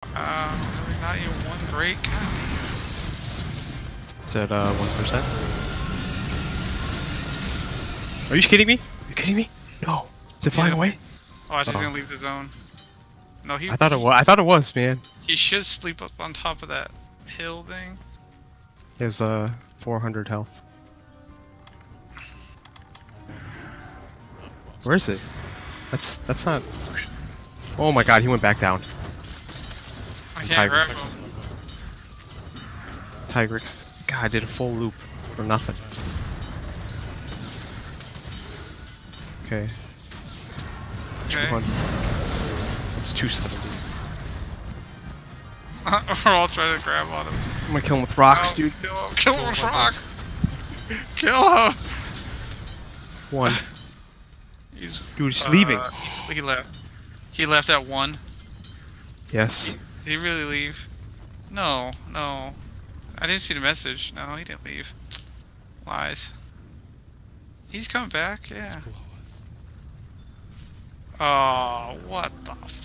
Really not your one break. God damn. It's at 1%. Are you kidding me? Are you kidding me? No. Is it flying away? Oh, I was gonna leave the zone. No, I thought it was. I thought it was, man. He should sleep up on top of that hill thing. He has 400 health. Where is it? That's not. Oh my god, he went back down. I can't grab him. Tigrix. God, I did a full loop for nothing. Okay. Okay. 200. It's 270. We're all trying to grab on him. I'm gonna kill him with rocks, Oh, dude. Kill him with rocks! Kill him! One. Dude, he's leaving. He left. He left at 1. Yes. Did he really leave? No, no. I didn't see the message. No, he didn't leave. Lies. He's coming back, yeah. Oh, what the